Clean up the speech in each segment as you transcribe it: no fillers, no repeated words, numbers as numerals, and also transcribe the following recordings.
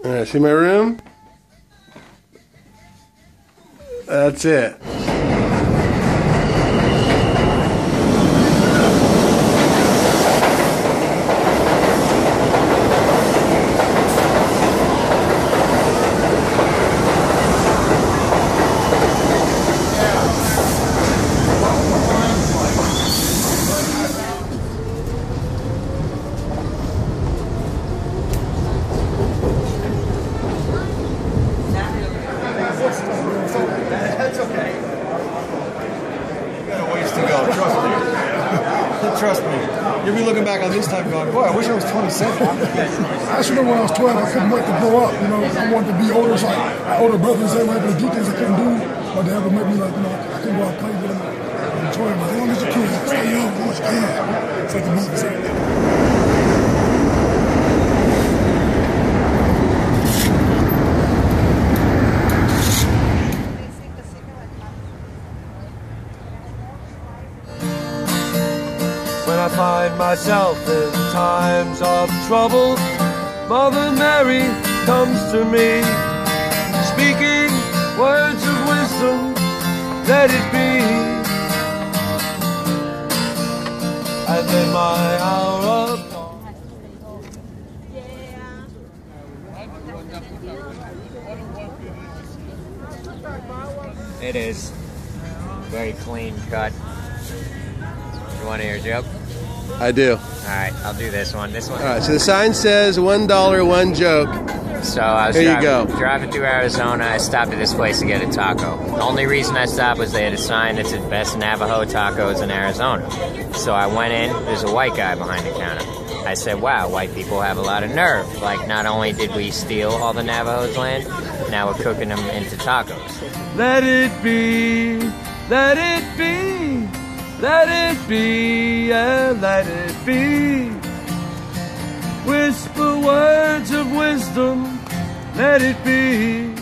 Alright, see my room? That's it. That's okay. You got a ways to go, trust me. Trust me. You'll be looking back on this time going, boy, I wish I was 27. I should have when I was 12, I couldn't wait to grow up. You know, I wanted to be older, so my older brothers, they were able to do things I couldn't do. My dad would make me like, you know, I couldn't go out and play with them. Enjoy it, but as long as you can, stay young as much as you can. It's like the movie said. When I find myself in times of trouble, Mother Mary comes to me, speaking words of wisdom, let it be. And then my hour of dawn. It is. Very clean cut. You want to hear a joke? I do. Alright, I'll do this one. Alright, so the sign says $1, one joke. So I was Here you go. driving through Arizona. I stopped at this place to get a taco. The only reason I stopped was they had a sign that said best Navajo tacos in Arizona. So I went in, there's a white guy behind the counter. I said, wow, white people have a lot of nerve. Like, not only did we steal all the Navajo's land, now we're cooking them into tacos. Let it be, let it be, let it be, and let it be. Whisper words of wisdom, let it be.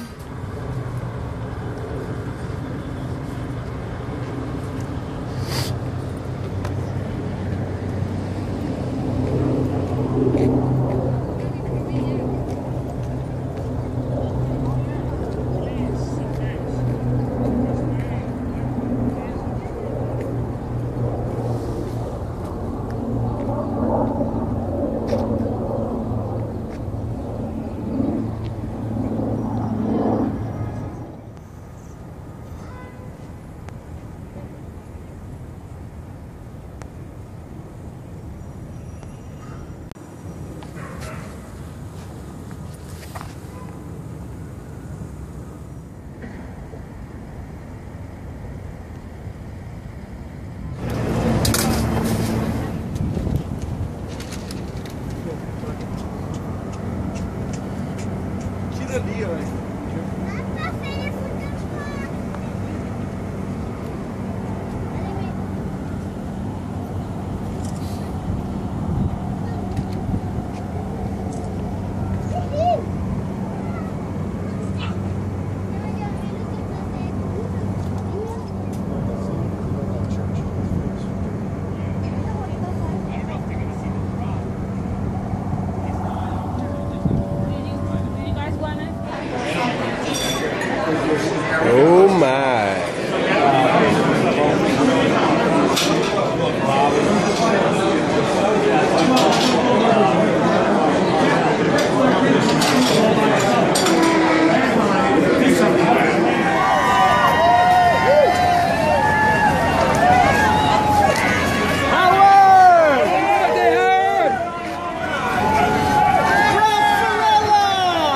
She's a deal.